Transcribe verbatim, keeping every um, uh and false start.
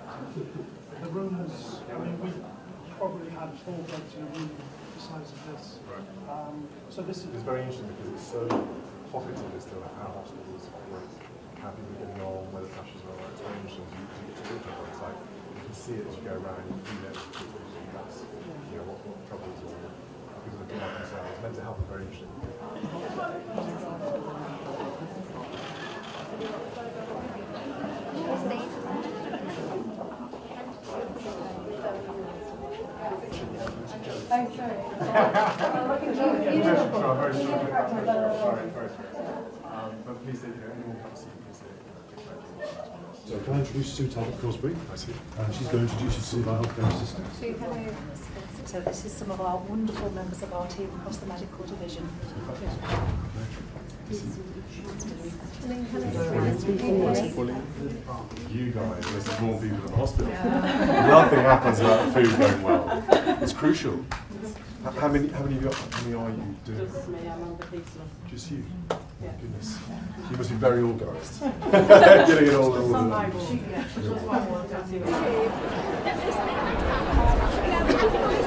the rooms, I mean, we probably had four beds in a room the size of this. Right. Um, so this is It's very interesting because it's so pocketed as to how hospitals operate, how people are getting on, where the pressures are. It's very interesting. You, you get to talk about it. It's like you can see it as you go around, you feel it. That's you know what, what troubles or people are doing themselves. Mental health is very interesting. Oh, sorry. Sorry, very sorry. Um, but please, you know, anyone comes to see you, please say. So can I introduce Sue Talbot Crosby? I see. Uh, she's going to introduce you to some of our healthcare assistants. Sue, hello. So this is some of our wonderful members of our team across the medical division. You guys, there's more people in the hospital. Nothing happens without the food going well. It's crucial. H- How many? How many of you? How many are you doing? Just me, I'm on the pizza. Just you. Yeah. Goodness, you must be very organised. Getting it all in order. Sometimes, yeah, just one more.